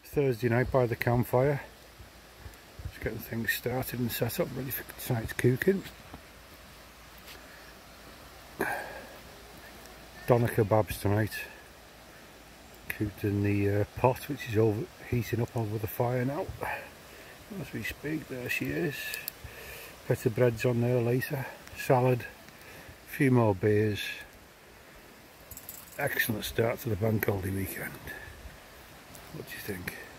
Thursday night by the campfire. Just getting things started and set up, ready for tonight's cooking. Doner kebabs tonight. Cooked in the pot, which is heating up over the fire now. As we speak, there she is. Bit of bread's on there later. Salad. A few more beers. Excellent start to the bank holiday weekend. What do you think?